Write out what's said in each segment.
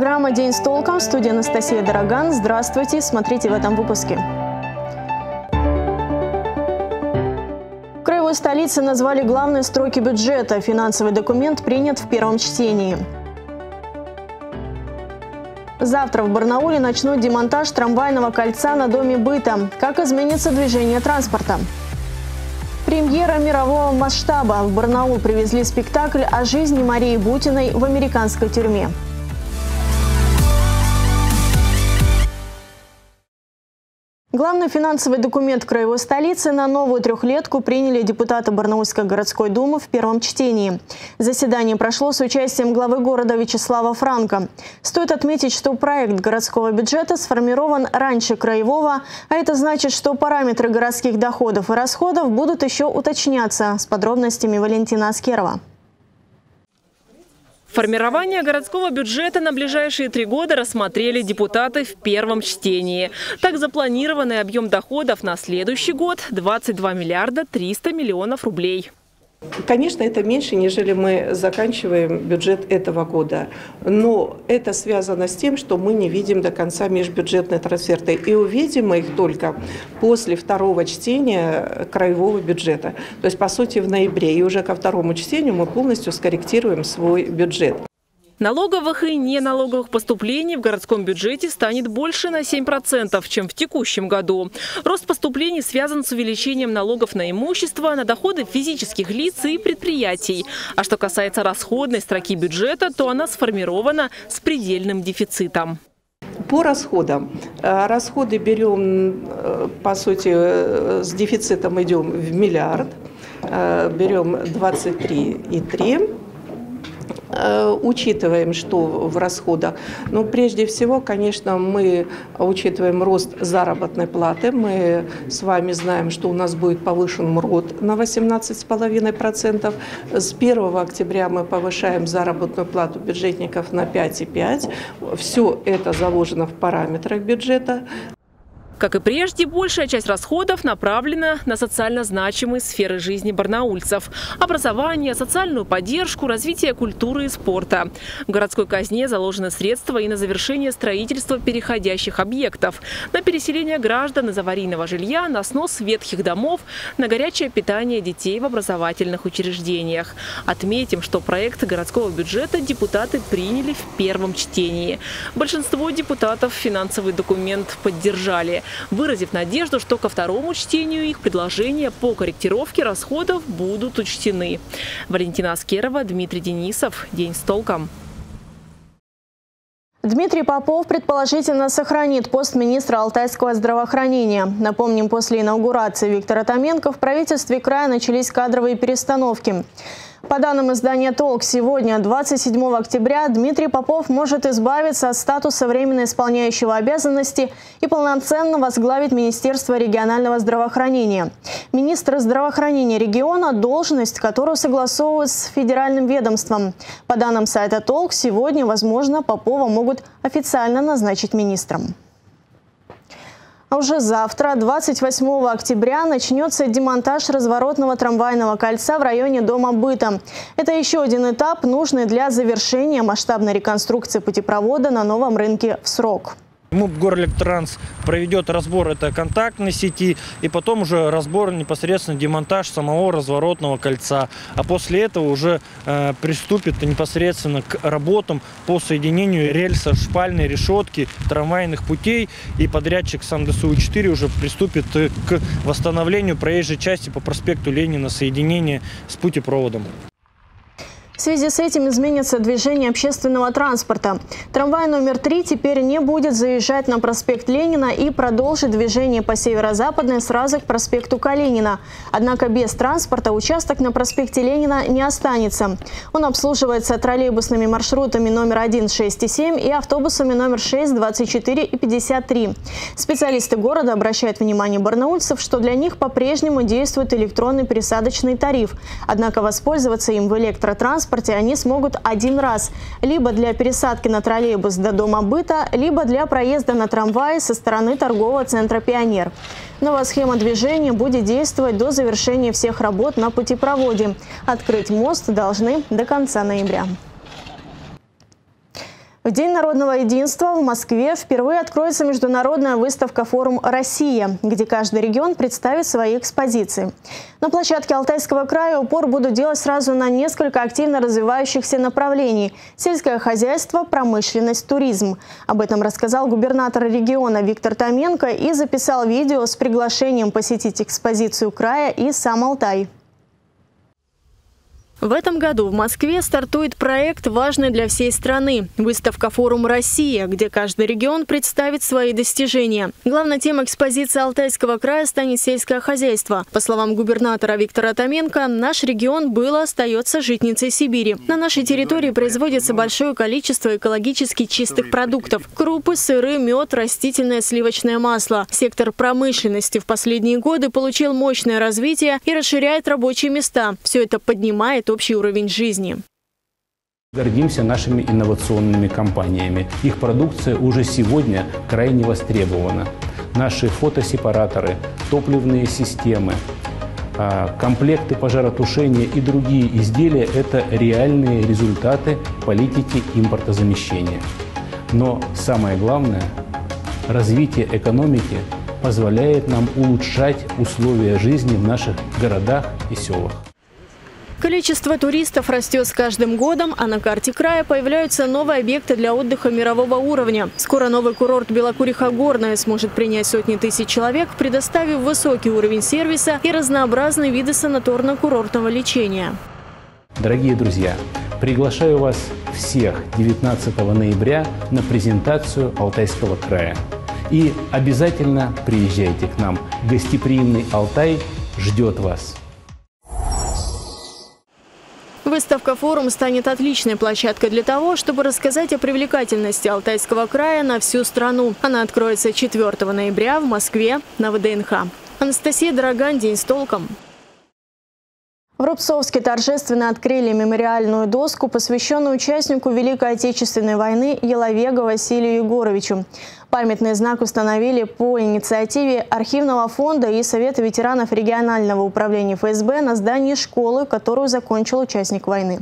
программа «День с толком». В студии Анастасия Дороган. Здравствуйте. Смотрите в этом выпуске. В краевой столице назвали главные строки бюджета. Финансовый документ принят в первом чтении. Завтра в Барнауле начнут демонтаж трамвайного кольца на Доме быта. Как изменится движение транспорта? Премьера мирового масштаба. В Барнаул привезли спектакль о жизни Марии Бутиной в американской тюрьме. Главный финансовый документ краевой столицы на новую трехлетку приняли депутаты Барнаульской городской думы в первом чтении. Заседание прошло с участием главы города Вячеслава Франко. Стоит отметить, что проект городского бюджета сформирован раньше краевого, а это значит, что параметры городских доходов и расходов будут еще уточняться. С подробностями Валентина Аскерова. Формирование городского бюджета на ближайшие 3 года рассмотрели депутаты в первом чтении. Так, запланированный объем доходов на следующий год – 22 миллиарда 300 миллионов рублей. Конечно, это меньше, нежели мы заканчиваем бюджет этого года. Но это связано с тем, что мы не видим до конца межбюджетные трансферты. И увидим мы их только после второго чтения краевого бюджета. То есть, по сути, в ноябре. И уже ко второму чтению мы полностью скорректируем свой бюджет. Налоговых и неналоговых поступлений в городском бюджете станет больше на 7%, чем в текущем году. Рост поступлений связан с увеличением налогов на имущество, на доходы физических лиц и предприятий. А что касается расходной строки бюджета, то она сформирована с предельным дефицитом. По расходам. Расходы берем, по сути, с дефицитом идем в миллиард. Берем 23,3. Учитываем, что в расходах. Но прежде всего, конечно, мы учитываем рост заработной платы. Мы с вами знаем, что у нас будет повышен МРОТ на 18,5%. С 1 октября мы повышаем заработную плату бюджетников на 5,5%. Все это заложено в параметрах бюджета. Как и прежде, большая часть расходов направлена на социально значимые сферы жизни барнаульцев – образование, социальную поддержку, развитие культуры и спорта. В городской казне заложены средства и на завершение строительства переходящих объектов, на переселение граждан из аварийного жилья, на снос ветхих домов, на горячее питание детей в образовательных учреждениях. Отметим, что проект городского бюджета депутаты приняли в первом чтении. Большинство депутатов финансовый документ поддержали, выразив надежду, что ко второму чтению их предложения по корректировке расходов будут учтены. Валентина Аскерова, Дмитрий Денисов. День с толком. Дмитрий Попов предположительно сохранит пост министра алтайского здравоохранения. Напомним, после инаугурации Виктора Томенко в правительстве края начались кадровые перестановки. По данным издания «Толк», сегодня, 27 октября, Дмитрий Попов может избавиться от статуса временно исполняющего обязанности и полноценно возглавить Министерство регионального здравоохранения. Министр здравоохранения региона – должность, которую согласовывают с федеральным ведомством. По данным сайта «Толк», сегодня, возможно, Попова могут официально назначить министром. А уже завтра, 28 октября, начнется демонтаж разворотного трамвайного кольца в районе Дома быта. Это еще один этап, нужный для завершения масштабной реконструкции путепровода на новом рынке в срок. МУП «Горэлектротранс» проведет разбор этой контактной сети и потом уже разбор, непосредственно демонтаж самого разворотного кольца. А после этого уже приступит непосредственно к работам по соединению рельса, шпальной решетки, трамвайных путей. И подрядчик СамДСУ-4 уже приступит к восстановлению проезжей части по проспекту Ленина, соединения с путепроводом. В связи с этим изменится движение общественного транспорта. Трамвай номер 3 теперь не будет заезжать на проспект Ленина и продолжит движение по северо-западной сразу к проспекту Калинина. Однако без транспорта участок на проспекте Ленина не останется. Он обслуживается троллейбусными маршрутами номер 1, 6 и 7 и автобусами номер 6, 24 и 53. Специалисты города обращают внимание барнаульцев, что для них по-прежнему действует электронный пересадочный тариф. Однако воспользоваться им в электротранспорте они смогут один раз. Либо для пересадки на троллейбус до Дома быта, либо для проезда на трамвае со стороны торгового центра «Пионер». Новая схема движения будет действовать до завершения всех работ на путепроводе. Открыть мост должны до конца ноября. В День народного единства в Москве впервые откроется международная выставка «Форум Россия», где каждый регион представит свои экспозиции. На площадке Алтайского края упор будут делать сразу на несколько активно развивающихся направлений – сельское хозяйство, промышленность, туризм. Об этом рассказал губернатор региона Виктор Томенко и записал видео с приглашением посетить экспозицию края и сам Алтай. В этом году в Москве стартует проект, важный для всей страны – выставка «Форум Россия», где каждый регион представит свои достижения. Главной темой экспозиции Алтайского края станет сельское хозяйство. По словам губернатора Виктора Томенко, наш регион был и остается житницей Сибири. На нашей территории производится большое количество экологически чистых продуктов – крупы, сыры, мед, растительное сливочное масло. Сектор промышленности в последние годы получил мощное развитие и расширяет рабочие места. Все это поднимает общий уровень жизни. Гордимся нашими инновационными компаниями. Их продукция уже сегодня крайне востребована. Наши фотосепараторы, топливные системы, комплекты пожаротушения и другие изделия – это реальные результаты политики импортозамещения. Но самое главное – развитие экономики позволяет нам улучшать условия жизни в наших городах и селах. Количество туристов растет с каждым годом, а на карте края появляются новые объекты для отдыха мирового уровня. Скоро новый курорт Белокуриха-Горная сможет принять сотни тысяч человек, предоставив высокий уровень сервиса и разнообразные виды санаторно-курортного лечения. Дорогие друзья, приглашаю вас всех 19 ноября на презентацию Алтайского края. И обязательно приезжайте к нам. Гостеприимный Алтай ждет вас. Выставка «Форум» станет отличной площадкой для того, чтобы рассказать о привлекательности Алтайского края на всю страну. Она откроется 4 ноября в Москве на ВДНХ. Анастасия Дорогань, «День с толком». В Рубцовске торжественно открыли мемориальную доску, посвященную участнику Великой Отечественной войны Еловего Василию Егоровичу. Памятный знак установили по инициативе Архивного фонда и Совета ветеранов регионального управления ФСБ на здании школы, которую закончил участник войны.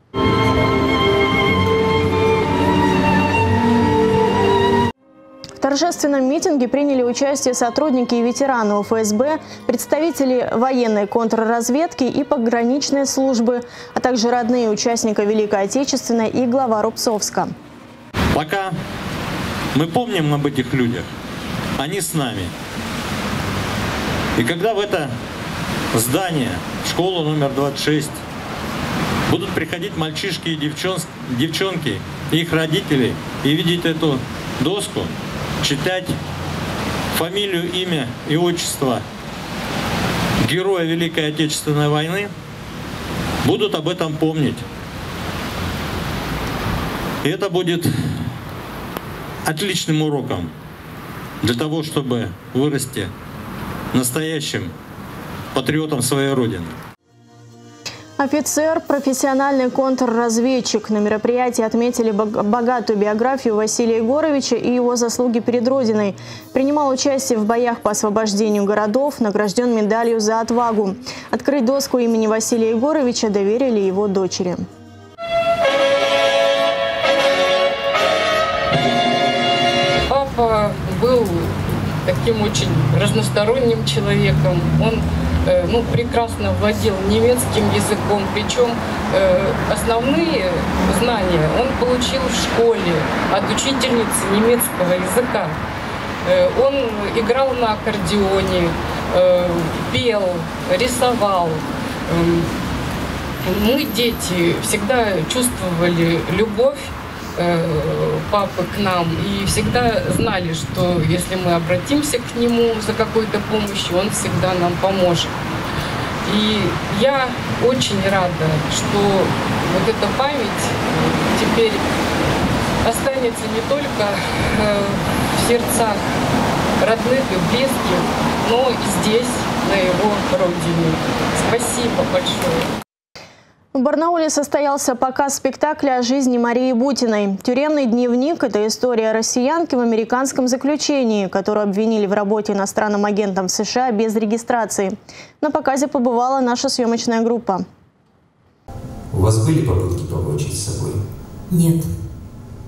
В торжественном митинге приняли участие сотрудники и ветераны ФСБ, представители военной контрразведки и пограничной службы, а также родные участника Великой Отечественной и глава Рубцовска. Пока мы помним об этих людях, они с нами. И когда в это здание, школа номер 26, будут приходить мальчишки и девчонки, и их родители, и видеть эту доску, читать фамилию, имя и отчество героя Великой Отечественной войны, будут об этом помнить. И это будет отличным уроком для того, чтобы вырасти настоящим патриотом своей Родины. Офицер, профессиональный контрразведчик. На мероприятии отметили богатую биографию Василия Егоровича и его заслуги перед Родиной. Принимал участие в боях по освобождению городов, награжден медалью за отвагу. Открыть доску имени Василия Егоровича доверили его дочери. Папа был таким очень разносторонним человеком. Он прекрасно владел немецким языком, причем основные знания он получил в школе от учительницы немецкого языка. Он играл на аккордеоне, пел, рисовал. Мы, дети, всегда чувствовали любовь папы к нам и всегда знали, что если мы обратимся к нему за какой-то помощью, он всегда нам поможет. И я очень рада, что вот эта память теперь останется не только в сердцах родных и близких, но и здесь, на его родине. Спасибо большое. В Барнауле состоялся показ спектакля о жизни Марии Бутиной. «Тюремный дневник» – это история россиянки в американском заключении, которую обвинили в работе иностранным агентом в США без регистрации. На показе побывала наша съемочная группа. У вас были попытки покончить с собой? Нет.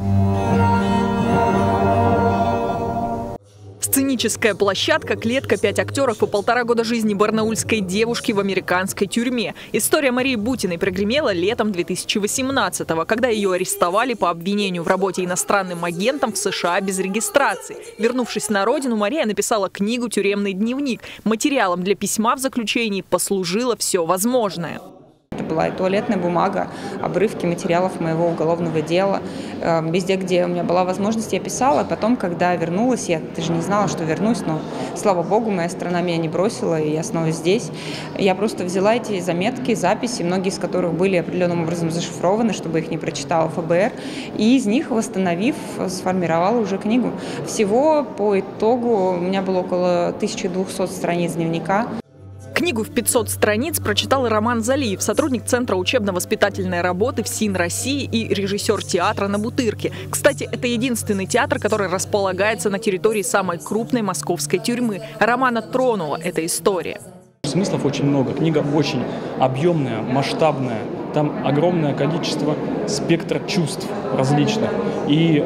Сценическая площадка, клетка, 5 актеров и 1,5 года жизни барнаульской девушки в американской тюрьме. История Марии Бутиной прогремела летом 2018-го, когда ее арестовали по обвинению в работе иностранным агентом в США без регистрации. Вернувшись на родину, Мария написала книгу «Тюремный дневник». Материалом для письма в заключении послужило все возможное. Это была и туалетная бумага, обрывки материалов моего уголовного дела. Везде, где у меня была возможность, я писала. Потом, когда вернулась, я даже не знала, что вернусь, но, слава богу, моя страна меня не бросила, и я снова здесь. Я просто взяла эти заметки, записи, многие из которых были определенным образом зашифрованы, чтобы их не прочитала ФБР, и из них, восстановив, сформировала уже книгу. Всего по итогу у меня было около 1200 страниц дневника. Книгу в 500 страниц прочитал Роман Залиев, сотрудник Центра учебно-воспитательной работы ФСИН России и режиссер театра на Бутырке. Кстати, это единственный театр, который располагается на территории самой крупной московской тюрьмы. Романа тронула эта история. Смыслов очень много. Книга очень объемная, масштабная. Там огромное количество спектра чувств различных. И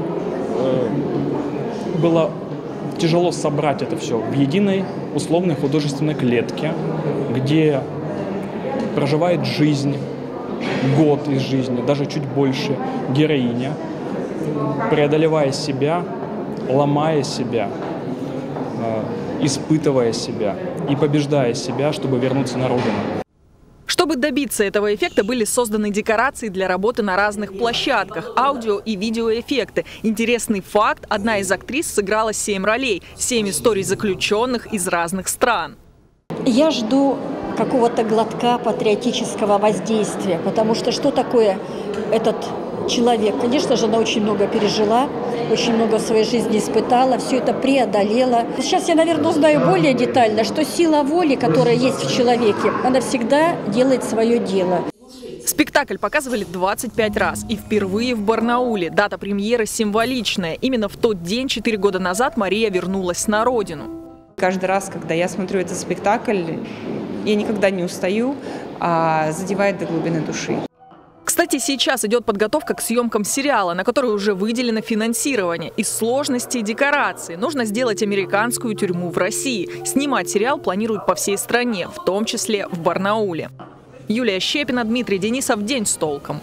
было тяжело собрать это все в единой условной художественной клетке, где проживает жизнь, год из жизни, даже чуть больше, героиня, преодолевая себя, ломая себя, испытывая себя и побеждая себя, чтобы вернуться на родину. Чтобы добиться этого эффекта, были созданы декорации для работы на разных площадках, аудио и видеоэффекты. Интересный факт – одна из актрис сыграла 7 ролей, 7 историй заключенных из разных стран. Я жду какого-то глотка патриотического воздействия, потому что такое этот человек? Конечно же, она очень много пережила, очень много в своей жизни испытала, все это преодолела. Сейчас я, наверное, узнаю более детально, что сила воли, которая есть в человеке, она всегда делает свое дело. Спектакль показывали 25 раз и впервые в Барнауле. Дата премьеры символичная. Именно в тот день, 4 года назад, Мария вернулась на родину. Каждый раз, когда я смотрю этот спектакль, я никогда не устаю, а задевает до глубины души. Кстати, сейчас идет подготовка к съемкам сериала, на который уже выделено финансирование. Из сложностей декорации нужно сделать американскую тюрьму в России. Снимать сериал планируют по всей стране, в том числе в Барнауле. Юлия Щепина, Дмитрий Денисов. День с толком.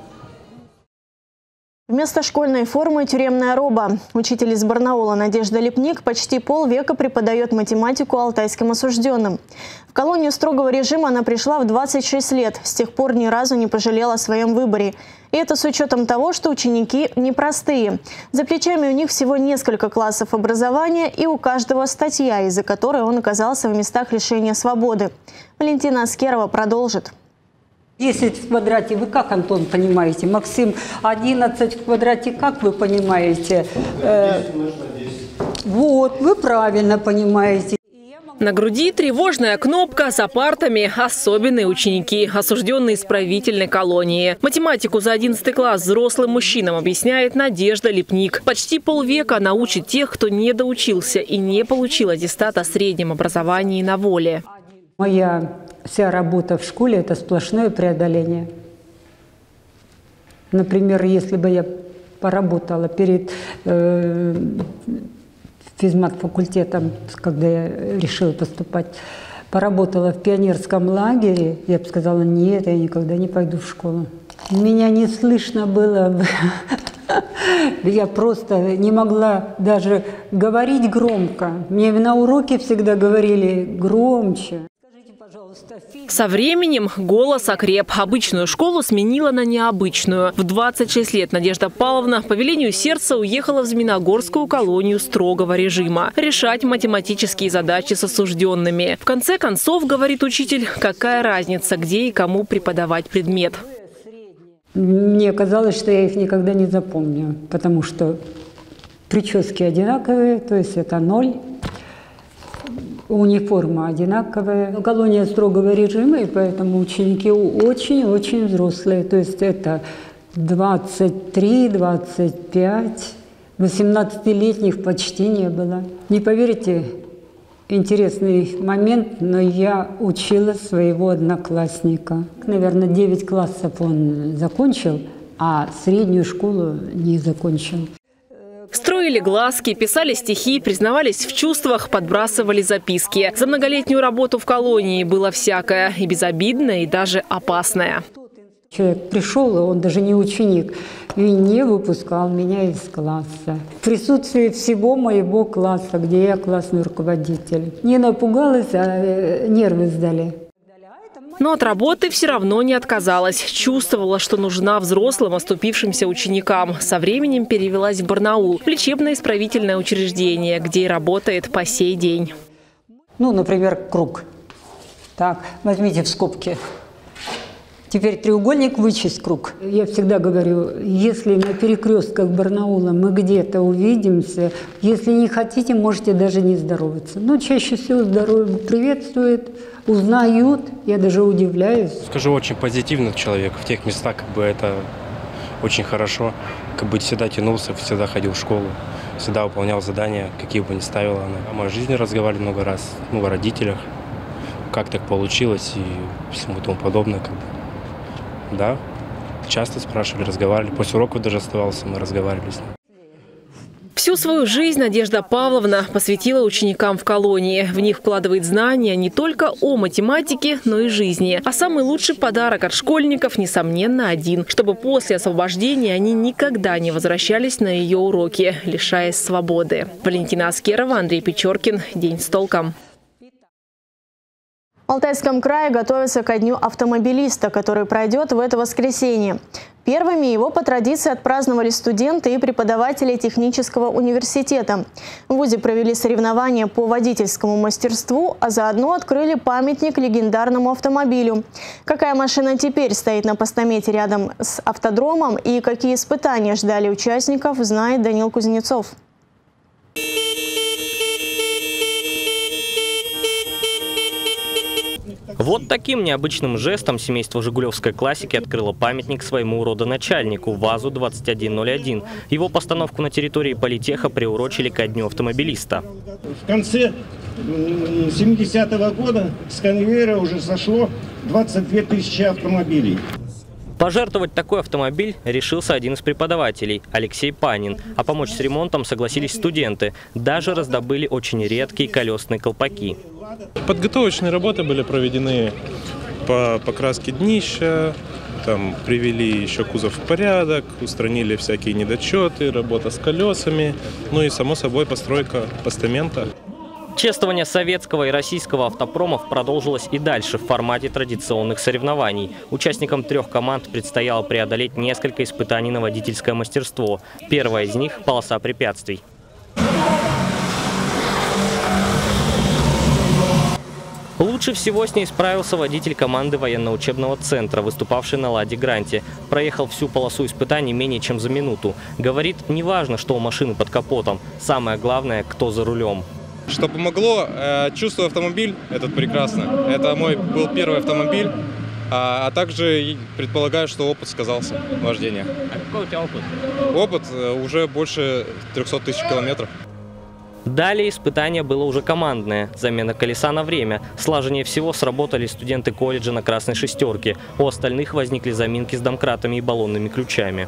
Вместо школьной формы тюремная роба. Учитель из Барнаула Надежда Лепник почти полвека преподает математику алтайским осужденным. В колонию строгого режима она пришла в 26 лет. С тех пор ни разу не пожалела о своем выборе. И это с учетом того, что ученики непростые. За плечами у них всего несколько классов образования и у каждого статья, из-за которой он оказался в местах лишения свободы. Валентина Аскерова продолжит. 10 в квадрате вы как, Антон, понимаете? Максим, 11 в квадрате как вы понимаете? Вот, вы правильно понимаете. На груди тревожная кнопка с апартами «Особенные ученики», осужденные исправительной колонии. Математику за 11 класс взрослым мужчинам объясняет Надежда Лепник. Почти полвека она учит тех, кто не доучился и не получил аттестат о среднем образовании на воле. Моя вся работа в школе – это сплошное преодоление. Например, если бы я поработала перед физмат-факультетом, когда я решила поступать, поработала в пионерском лагере, я бы сказала, нет, я никогда не пойду в школу. Меня не слышно было. Я просто не могла даже говорить громко. Мне на уроке всегда говорили громче. Со временем голос окреп. Обычную школу сменила на необычную. В 26 лет Надежда Павловна по велению сердца уехала в Змеиногорскую колонию строгого режима. Решать математические задачи с осужденными. В конце концов, говорит учитель, какая разница, где и кому преподавать предмет. Мне казалось, что я их никогда не запомню, потому что прически одинаковые, то есть это 0. Униформа одинаковая. Колония строгого режима, и поэтому ученики очень-очень взрослые. То есть это 23, 25, 18-летних почти не было. Не поверите, интересный момент, но я учила своего одноклассника. Наверное, 9 классов он закончил, а среднюю школу не закончил. Строили глазки, писали стихи, признавались в чувствах, подбрасывали записки. За многолетнюю работу в колонии было всякое, и безобидное, и даже опасное. Человек пришел, он даже не ученик, и не выпускал меня из класса. В присутствии всего моего класса, где я классный руководитель. Не напугалась, а нервы сдали. Но от работы все равно не отказалась. Чувствовала, что нужна взрослым, оступившимся ученикам. Со временем перевелась в Барнаул, в лечебно-исправительное учреждение, где и работает по сей день. Ну, например, круг. Так, возьмите в скобки. Теперь треугольник, вычесть круг. Я всегда говорю, если на перекрестках Барнаула мы где-то увидимся, если не хотите, можете даже не здороваться. Но чаще всего приветствуют, узнают, я даже удивляюсь. Скажу, очень позитивный человек. В тех местах это очень хорошо. Всегда тянулся, всегда ходил в школу, всегда выполнял задания, какие бы ни ставила она. О моей жизни разговаривали много раз, о родителях, как так получилось и всему тому подобное. Да, часто спрашивали, разговаривали. После уроков даже оставался, мы разговаривали с ним. Всю свою жизнь Надежда Павловна посвятила ученикам в колонии. В них вкладывает знания не только о математике, но и жизни. А самый лучший подарок от школьников, несомненно, один. Чтобы после освобождения они никогда не возвращались на ее уроки, лишаясь свободы. Валентина Аскерова, Андрей Печоркин. День с толком. В Алтайском крае готовятся ко дню автомобилиста, который пройдет в это воскресенье. Первыми его по традиции отпраздновали студенты и преподаватели технического университета. В вузе провели соревнования по водительскому мастерству, а заодно открыли памятник легендарному автомобилю. Какая машина теперь стоит на постамете рядом с автодромом и какие испытания ждали участников, знает Данил Кузнецов. Вот таким необычным жестом семейство жигулевской классики открыло памятник своему родоначальнику ВАЗу-2101. Его постановку на территории политеха приурочили ко дню автомобилиста. В конце 70-го года с конвейера уже сошло 22 тысячи автомобилей. Пожертвовать такой автомобиль решился один из преподавателей – Алексей Панин. А помочь с ремонтом согласились студенты. Даже раздобыли очень редкие колесные колпаки. Подготовочные работы были проведены по покраске днища, привели еще кузов в порядок, устранили всякие недочеты, работа с колесами, ну и, само собой, постройка постамента. Чествование советского и российского автопромов продолжилось и дальше в формате традиционных соревнований. Участникам 3 команд предстояло преодолеть несколько испытаний на водительское мастерство. Первое из них – полоса препятствий. Лучше всего с ней справился водитель команды военно-учебного центра, выступавший на «Ладе Гранте». Проехал всю полосу испытаний менее чем за минуту. Говорит, не важно, что у машины под капотом. Самое главное, кто за рулем. Что помогло, чувствую автомобиль этот прекрасно. Это мой был первый автомобиль, а также предполагаю, что опыт сказался вождения. А какой у тебя опыт? Опыт уже больше 300 тысяч километров. Далее испытание было уже командное. Замена колеса на время. Слаженнее всего сработали студенты колледжа на красной шестерке. У остальных возникли заминки с домкратами и баллонными ключами.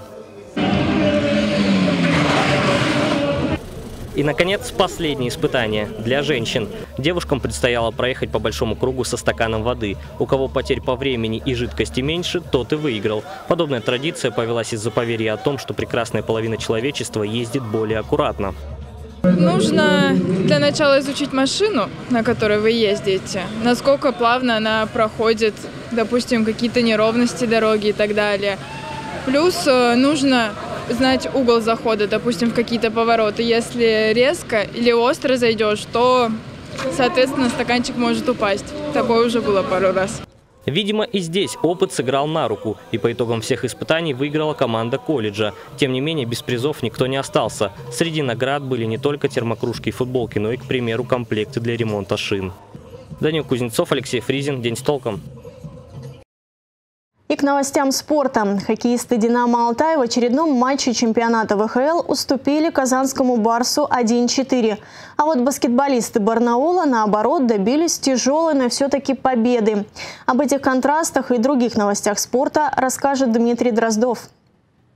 И, наконец, последнее испытание для женщин. Девушкам предстояло проехать по большому кругу со стаканом воды. У кого потерь по времени и жидкости меньше, тот и выиграл. Подобная традиция повелась из-за поверья о том, что прекрасная половина человечества ездит более аккуратно. Нужно для начала изучить машину, на которой вы ездите, насколько плавно она проходит, допустим, какие-то неровности дороги и так далее. Плюс нужно знать угол захода, допустим, в какие-то повороты. Если резко или остро зайдешь, то, соответственно, стаканчик может упасть. Такое уже было пару раз. Видимо, и здесь опыт сыграл на руку, и по итогам всех испытаний выиграла команда колледжа. Тем не менее, без призов никто не остался. Среди наград были не только термокружки и футболки, но и, к примеру, комплекты для ремонта шин. Данил Кузнецов, Алексей Фризин. День с толком. И к новостям спорта. Хоккеисты «Динамо Алтай» в очередном матче чемпионата ВХЛ уступили казанскому «Барсу» 1-4. А вот баскетболисты Барнаула, наоборот, добились тяжелой, но все-таки победы. Об этих контрастах и других новостях спорта расскажет Дмитрий Дроздов.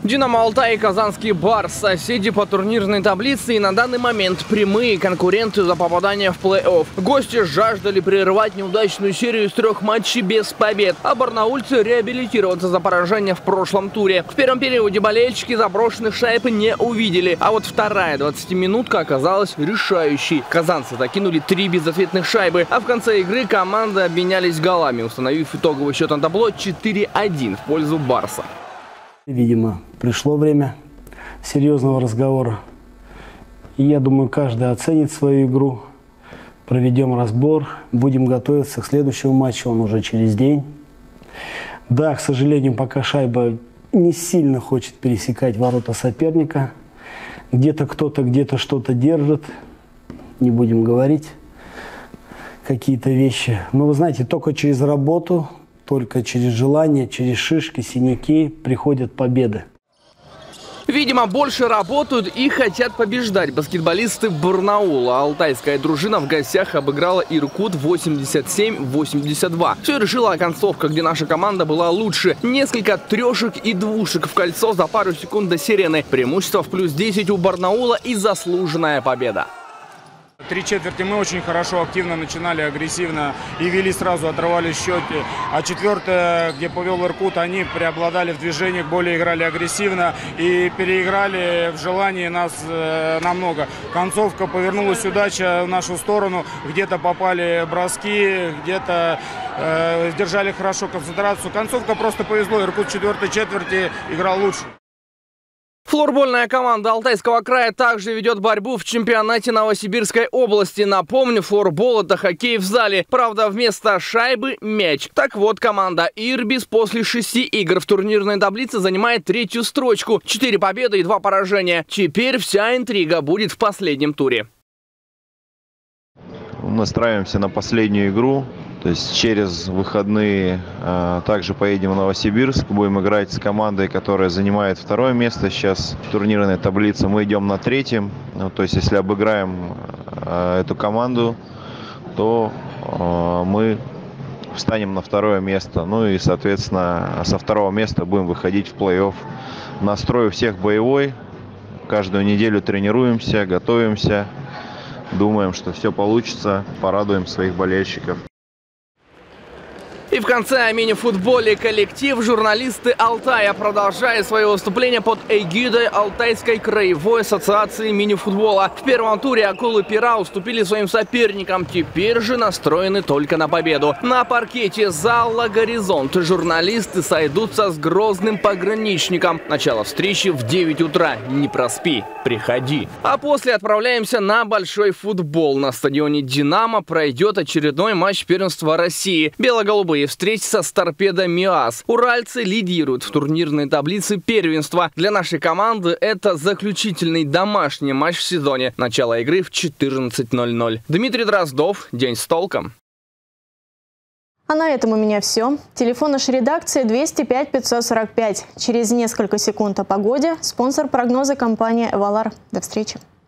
Динамо Алтай и казанский Барс – соседи по турнирной таблице и на данный момент прямые конкуренты за попадание в плей-офф. Гости жаждали прервать неудачную серию из 3 матчей без побед, а барнаульцы реабилитироваться за поражение в прошлом туре. В первом периоде болельщики заброшенных шайб не увидели, а вот вторая 20-минутка оказалась решающей. Казанцы закинули 3 безответных шайбы, а в конце игры команды обменялись голами, установив итоговый счет на табло 4-1 в пользу Барса. Видимо, пришло время серьезного разговора. И я думаю, каждый оценит свою игру. Проведем разбор, будем готовиться к следующему матчу, он уже через день. Да, к сожалению, пока шайба не сильно хочет пересекать ворота соперника. Где-то кто-то, где-то что-то держит. Не будем говорить какие-то вещи. Но вы знаете, только через работу, только через желание, через шишки, синяки приходят победы. Видимо, больше работают и хотят побеждать баскетболисты Барнаула. Алтайская дружина в гостях обыграла Иркут 87-82. Все решила оконцовка, где наша команда была лучше. Несколько трешек и двушек в кольцо за пару секунд до сирены. Преимущество в +10 у Барнаула и заслуженная победа. 3 четверти мы очень хорошо, активно начинали, агрессивно и вели сразу, отрывали счеты. А 4-я, где повел Иркут, они преобладали в движениях, более играли агрессивно и переиграли в желании нас намного. Концовка повернулась, удача в нашу сторону, где-то попали броски, где-то держали хорошо концентрацию. Концовка просто повезло, Иркут в 4-й четверти играл лучше. Флорбольная команда Алтайского края также ведет борьбу в чемпионате Новосибирской области. Напомню, флорбол – это хоккей в зале. Правда, вместо шайбы – мяч. Так вот, команда Ирбис после 6 игр в турнирной таблице занимает 3-ю строчку. 4 победы и 2 поражения. Теперь вся интрига будет в последнем туре. Настраиваемся на последнюю игру. То есть через выходные также поедем в Новосибирск. Будем играть с командой, которая занимает 2-е место сейчас в турнирной таблице. Мы идем на 3-м. То есть если обыграем эту команду, то мы встанем на 2-е место. Ну и, соответственно, со 2-го места будем выходить в плей-офф. Настрой у всех боевой. Каждую неделю тренируемся, готовимся. Думаем, что все получится. Порадуем своих болельщиков. И в конце о мини-футболе коллектив журналисты Алтая продолжает свое выступление под эгидой Алтайской краевой ассоциации мини-футбола. В первом туре акулы-пера уступили своим соперникам, теперь же настроены только на победу. На паркете зала «Горизонт» журналисты сойдутся с грозным пограничником. Начало встречи в 9 утра. Не проспи, приходи. А после отправляемся на большой футбол. На стадионе «Динамо» пройдет очередной матч первенства России. Бело-голубые встретятся с «Торпедо МИАС». Уральцы лидируют в турнирной таблице первенства. Для нашей команды это заключительный домашний матч в сезоне. Начало игры в 14:00. Дмитрий Дроздов. День с толком. А на этом у меня все. Телефон нашей редакции 205 545. Через несколько секунд о погоде. Спонсор прогноза — компания «Эвалар». До встречи.